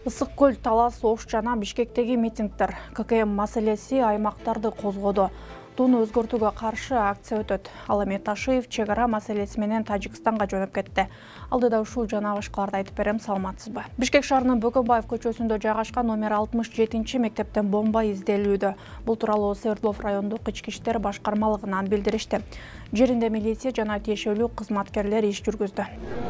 Ысык көл, Талас, Ош жана Бишкектеги митингдер ККМ маселеси аймактарды козгоду. Туну өзгөртүүгө каршы акция өтөт. Ал эми Ташиев чегара маселеси менен Тажикстанга жөнөп кетти. Алдыда ушул жана башкаларды айтып берем, саламатсызбы? Бишкек шаарынын Бөкөнбаев көчөсүндө жайгашкан номер 67 мектептен бомба изделүүдө. Бул тууралуу Свердлов райондук ички иштер башкармалыгынан билдиришти. Жеринде милиция жана тиешелүү кызматкерлер иш жүргүздү.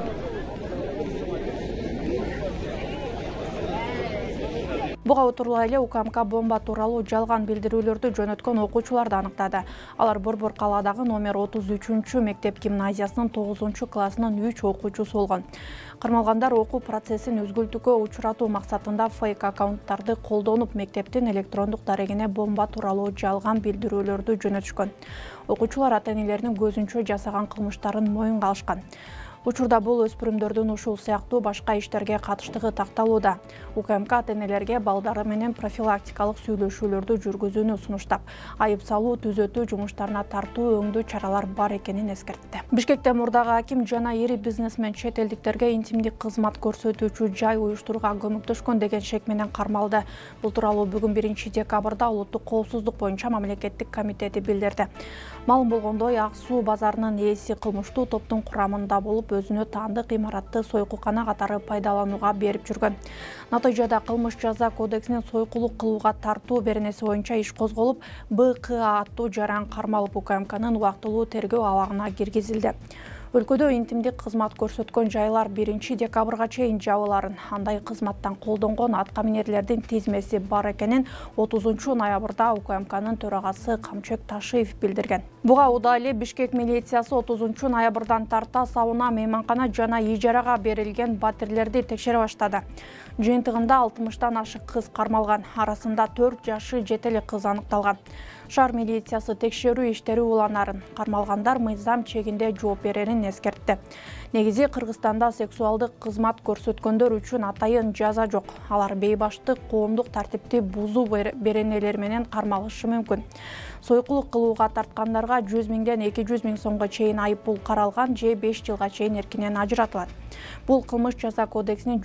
Буга отурлай эле УКМК бомба тууралуу жалган билдирүүлөрдү жөнөткөн окуучуларды аныктады. Алар Борбор калаадагы номер 33 мектеп гимназиясынын 9-классынын 3 окуучусу болгон. Кармалгандар окуу процессин үзгүлтүүгө учуратуу максатында фейк аккаунттарды колдонуп мектептин электрондук дарегине бомба тууралуу жалган билдирүүлөрдү жөнөтүшкөн. Окуучулар ата-энелеринин көзүнчө жасаган кылмыштарын моюнга алышкан. Учурда бул өспүрүмдөрдүн ушул сыяктуу башка иштерге катыштыгы такталууда. УКМК ата-энелерге балдары менен профилактикалык сүйлөшүүлөрдү жүргүзүүнү сунуштап, айып салуу, түзөтүү жумуштарына тартуу өңдүү чаралар бар экенин эскертти. Бишкекте мурдагы аким жана ири бизнесмен чет элдиктерге интимдик кызмат көрсөтүүчү жай уюштурууга көмөктөшкөн деген шек менен кармалды. Бул тууралуу бүгүн 1-декабрда Улуттук коопсуздук боюнча мамлекеттик комитети билдирди. Маалым болгондой, Ак Суу базарынын ээси кылмыштуу топтун курамында болуп, өзүнө таандык имаратты сойкукана катары пайдаланууга берип жүргөн. Натыйжада кылмыш жаза кодексинин сойкулук кылууга тартуу беренеси боюнча иш козголуп, БКА аттуу жаран кармалып УКМКнын убактылуу тергөө абагына киргизилди. Өлкөдө интимдик кызмат көрсөткөн жайлар 1-декабрга чейин жабыларын, андай кызматтан колдонгон аткаминерлердин тизмеси бар экенин 30-ноябрда УКМКнын төрагасы Камчек Ташиев билдирген. Буга удаа эле Бишкек милициясы 30-ноябрдан тарта сауна, мейманкана жана ижарага берилген батирлерди текшере баштады. Жыйынтыгында 60тан ашык кыз кармалган, арасында 4 жашы жетели кыз аныкталган. Шаар милициясы текшерүү иштери уланарын, кармалгандар мыйзам чегинде жооп берерин эскертти. Негизи Кыргызстанда сексуалдык кызмат көрсөткөндөр үчүн атайын жаза жок. Алар бейбаштык, коомдук тартипти бузуу беренелери менен кармалышы мүмкүн. Сойкулук кылууга тарткандарга 100 миңден 200 миң сомго чейин айыппул каралган, же 5 жылга чейин эркинен ажыратылат. Бул кылмыш жаза кодексинин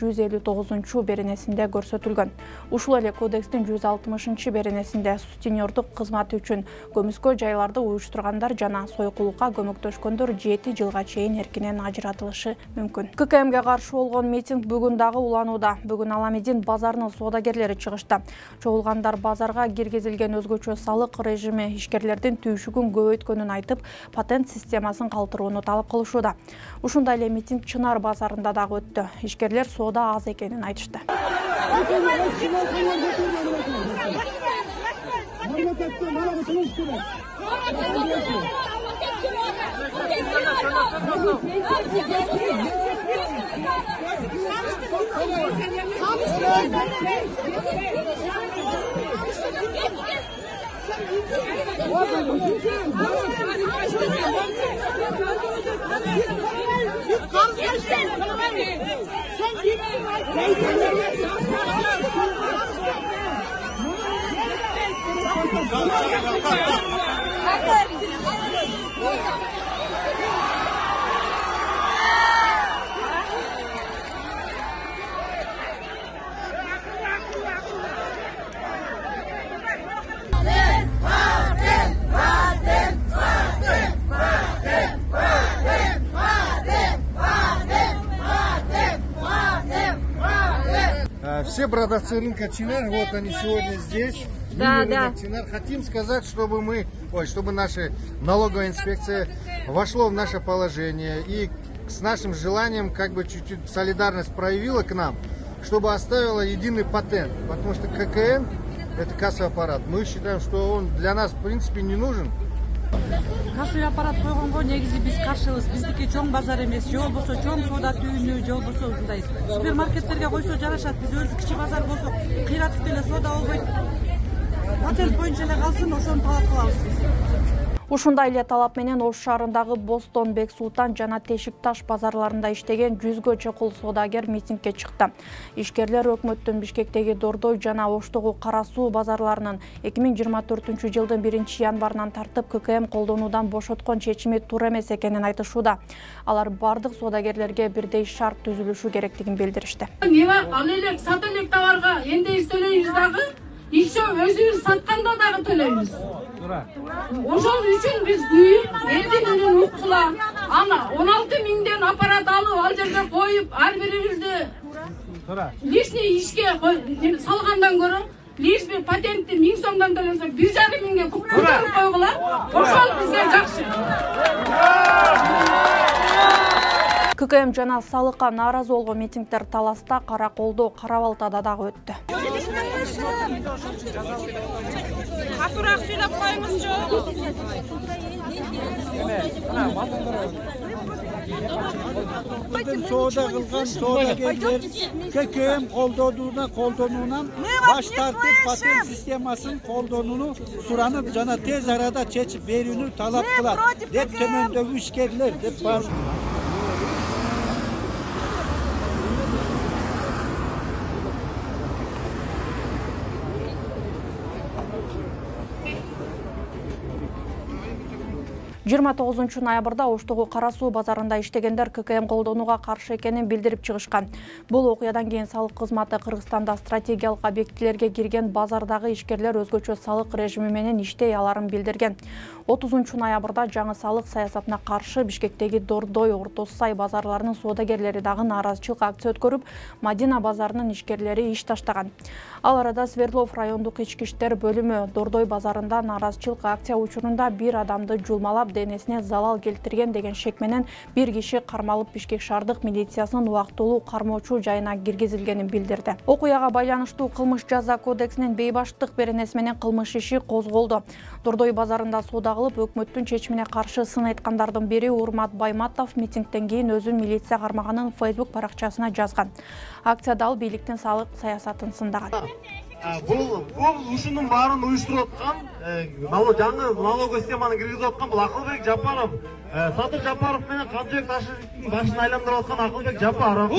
159 беренесинде көрсөтүлгөн. Ушул эле кодекстин 160 беренесинде сутенердук кызматы үчүн көмүскө жайларды уюштургандар жана сойкулукка көмөктөшкөндөр 7 жылга чейин эркинен ажыратылышы мүмкүн. ККМге каршы болгон митинг бүгүн дагы уланууда. Бүгүн Аламедин базарынын соодагерлери чыгышты. Чогулгандар базарга киргизилген өзгөчө салык режими ишкерлердин түйшүгүн көбөйткөнүн айтып, патент системасын калтырууну талап кылышууда. Ушундай эле митинг Чынар базарында дагы өттү. Ишкерлер соода аз экенин айтышты. Все продавцы рынка Чынар, вот они сегодня здесь. Да. Чынар. Хотим сказать, чтобы наша налоговая инспекция вошло в наше положение и с нашим желанием чуть-чуть солидарность проявила к нам, чтобы оставила единый патент, потому что ККН это кассовый аппарат. Мы считаем, что он для нас в принципе не нужен. Кассовый аппарат койгонго негизи биз каршыбыз. Биздики чоң базар эмес, же болбосо чоң соода түйүнү, же болбосо ушундай супермаркеттерге койсо жарашат. Биз өзү кичи базар болсок, кыйратып деле соода болбойт. Патент боюнча эле калсын, ошону талап кылабыз биз. Ушундай эле талап менен Ош шаарындагы Бостон, Бек Султан жана Тешик Таш базарларында иштеген 100гө чокул соодагер митингге чыкты. Ишкерлер өкмөттүн Бишкектеги Дордой жана Оштогу Кара Суу базарларынын 2024-жылдын 1-январынан тартып ККМ колдонуудан бошоткон чечими туура эмес экенин айтышууда. Алар бардык соодагерлерге бирдей шарт түзүлүшү керектигин билдиришти. Ал элек сата элек товарга эндей төлөйбүз дагы, иши өзүбүз сатканда дагы төлөйбүз. Ошол үчүн биз күйүп, элдин үнүн уккула. Ана 16 миңден аппарат алып, ал жерде коюп, ар бирибизди лишний ишке салгандан көрө, лиш бир патентти 1000 сомдон төлөсөк, 1,5 миңге купундарын койгула. Ошол бизге жакшы. ККМ жана салыкка нааразы болгон митингдер Таласта, Караколдо, Кара-Балтада дагы өттү. Катуураак сүйлөп коюңузчу. Соода кылган соодагерлер ККМ колдонуунан баш тартып патент системасын колдонууну суранып жана тез арада чечип берүүнү талап кылат деп төмөндөгү ишкерлер деп бар. Жыйырма 9 ноябрда Оштогу Кара Суу базарында иштегендер ККМ колдонууга каршы экенин билдирип чыгышкан. Бул окуядан кийин салык кызматы Кыргызстанда стратегиялык объектилерге кирген базардагы ишкерлер өзгөчө салык режими менен иштей аларын билдирген. 30 ноябрда жаңы салык саясатына каршы Бишкектеги Дордой, Орто Сай базарларынын соодагерлери дагы нааразычылык акция өткөрүп, Мадина базарынын ишкерлери иш таштаган. Ал арада Свердлов райондук ички иштер бөлүмү Дордой базарында нааразычылык акция учурунда бир адамды жулмалап денесине залал келтирген деген шек менен бир киши кармалып Бишкек шаардык милициясынын убактылуу кармоочу жайына киргизилгенин билдирди. Окуяга байланыштуу кылмыш жаза кодексинин бейбаштык беренеси менен кылмыш иши козголду. Дордой базарында соода кылып, өкмөттүн чечимине каршы сын айткандардын бири Урмат Байматов митингден кийин өзүн милиция кармаганын Facebook баракчасына жазган. Акцияда ал бийликтин салык саясатын сындаган. Бул ушунун баарын уюштуруп аткан, жаңы налоговый системаны киргизип аткан бул Акылбек Жапаров, Сатыр Жапаров менен Канжыбек Ташевдин башын айландырып аткан Акылбек Жапаров.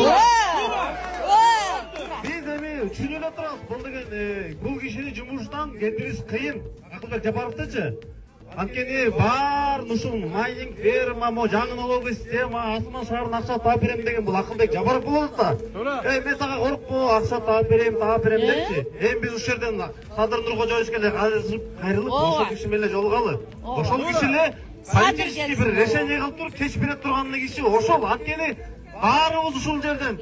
Биз эми түшүнүп эле турабыз, бул деген бул кишини жумуштан кетириш кыйын. Акылбек Жапаровдучу анткени бар ушул майнинг ферма, жаңы налоговый система, Асман шаарына акча таап берем деген бул Акылбек Жапаров болот да. Мен сага коркпо, акча таап берем депчи. Эми биз ушул жерден Садыр Нуркожоевичке кайрылып, ошол киши менен жолугалы. Ошол киши эле политический бир решение кылып туруп чечип бере турган киши ошол. Анткени баарыбыз ушул жерден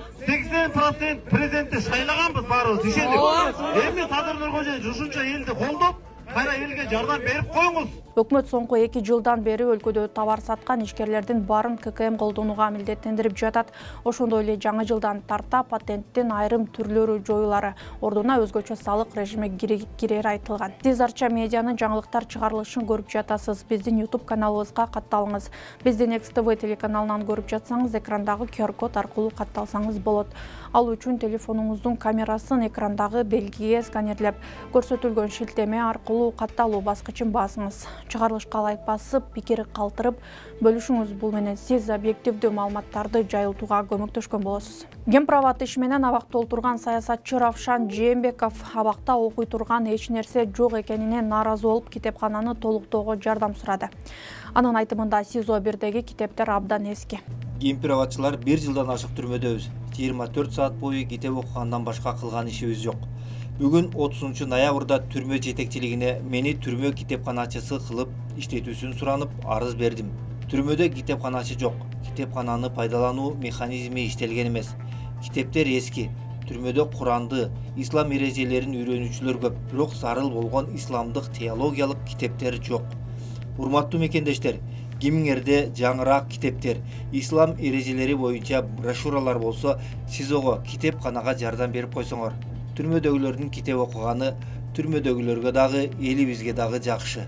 80% президентти шайлаганбыз баарыбыз ишенип. Эми Садыр Нуркожоевич ушунча элди колдоп, кайра элге жардам берип коюңуз. Өкмөт соңку 2 жылдан бери өлкөдө товар саткан ишкерлердин баарын ККМ колдонууга милдеттендирип жатат. Ошондой эле жаңы жылдан тарта патенттин айрым түрлөрү жоюлары, ордуна өзгөчө салык режими кирери айтылган. Сиз Арча медианын жаңылыктар чыгарылышын көрүп жатасыз. Биздин YouTube каналыбызга катталыңыз. Биздин XTV телеканалынан көрүп жатсаңыз, экрандагы QR код аркылуу катталсаңыз болот. Ал үчүн телефонуңуздун камерасын экрандагы белгиге сканерлеп, көрсөтүлгөн шилтеме аркылуу катталуу баскычын басыңыз. Чыгарылышка лайк басып, пикир калтырып, бөлүшүңүз. Бул менен сиз объективдүү маалыматтарды жайылтууга көмөктөшкөн болосуз. Гемпроват иш менен абак толтурган саясатчы Равшан Жээнбеков абакта окуй турган эч нерсе жок экенине нааразы болуп, китепкананы толуктоого жардам сурады. Анын айтымында СИЗО 1деги китептер абдан эски. Гемпроватчылар 1 жылдан ашык түрмөдөбүз. 24 саат бою китеп окугандан башка кылган ишибиз жок. Бүгүн 30 ноябрда түрмө жетекчилигине мени түрмө китепканачысы кылып иштетүүсүн суранып арыз бердим. Түрмөдө китепканачы жок. Китепкананы пайдалануу механизми иштелген эмес. Китептер эски. Түрмөдө Куранды, ислам эрежелерин үйрөнүүчүлөр көп, бирок зарыл болгон исламдык теологиялык китептер жок. Урматтуу мекендештер, кимиңерде жаңыраак китептер, ислам эрежелери боюнча брошюралар болсо, СИЗОго, китепканага жардам берип койсоңор. Түрмөдөгүлөрдүн китеп окуганы түрмөдөгүлөргө дагы, элибизге дагы жакшы.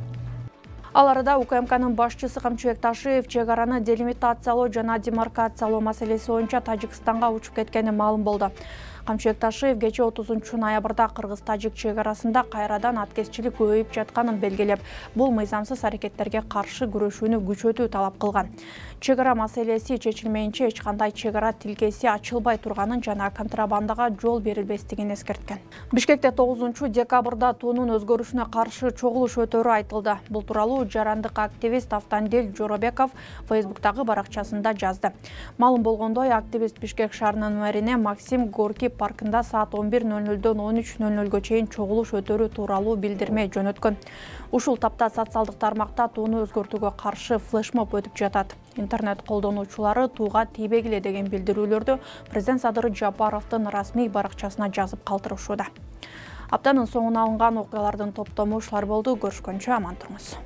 Ал арада УКМКнын башчысы Камчыбек Ташиев чек араны делимитациялоо жана демаркациялоо маселеси боюнча Тажикстанга учуп кеткени маалым болду. Камчыбек Ташиев кече 30 ноябрда Кыргыз-Тажик чегарасында кайрадан аткезчилик көбөйүп жатканын белгилеп, бул мыйзамсыз аракеттерге каршы күрөшүүнү күчөтүү талап кылган. Чегара маселеси чечилмейинче эч кандай чегара тилкеси ачылбай турганын жана контрабандага жол берилбестигин эскерткен. Бишкекте 9 декабрда тоонун өзгөрүшүнө каршы чогулуш өтөрү айтылды. Бул тууралуу жарандык активист Автандел Жоробеков Фейсбуктагы баракчасында жазды. Малым болгондой, активист Бишкек шаарынын мэрине Максим Горький паркында саат 11:00-дөн 13:00-гө чейин чогулуш өтөрү тууралуу билдирме жөнөткөн. Ушул тапта социалдык тармакта тууну өзгөртүүгө каршы флешмоб өтүп жатат. Интернет колдонуучулары тууга тийбегиле деген билдирүүлөрдү президент Садыр Жапаровдун расмий баракчасына жазып калтырышууда. Аптанын соңуна алынган окуялардын топтому ушулар болду. Көрүшкөнчө аман туруңуз.